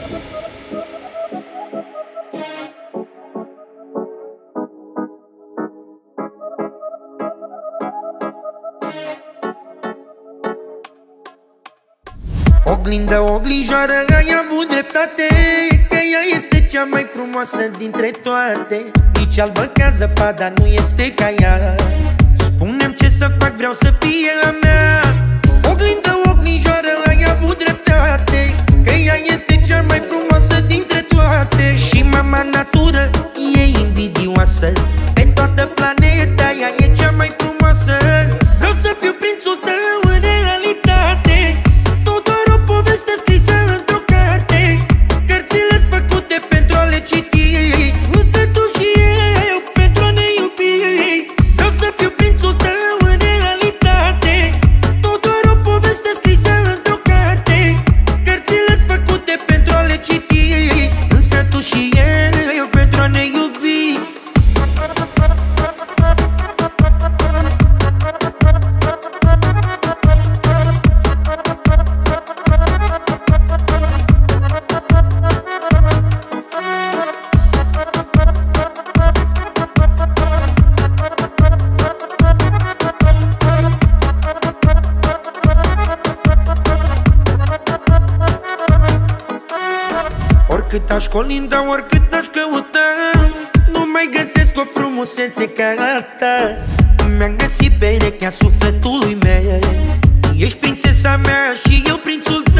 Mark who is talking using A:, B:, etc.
A: Oglindă, oglijoară, ai avut dreptate, că ea este cea mai frumoasă dintre toate. Nici albă ca zăpada nu este ca ea. Spune-mi ce să fac, vreau să fie a mea. Oglindă, oglijoară, ai avut dreptate, că ea este cea mai frumoasă dintre toate. Și mama natură e invidioasă, pe toată planeta ea e cea mai frumoasă. Vreau să fiu prințul tău în realitate, tot doar o poveste scrisă într-o carte. Cărțile-s făcute pentru a le citi, însă tu și eu pentru a ne iubi. Vreau să fiu prințul tău în realitate, tot doar o poveste scrisă într-o carte. Cărțile-s făcute pentru a le citi, însă tu și eu pentru a ne iubi. Oricât aș colinda, oricât aș căuta, nu mai găsesc o frumusețe ca a ta. Mi-am găsit perechea sufletului meu, ești prințesa mea și eu prințul tău.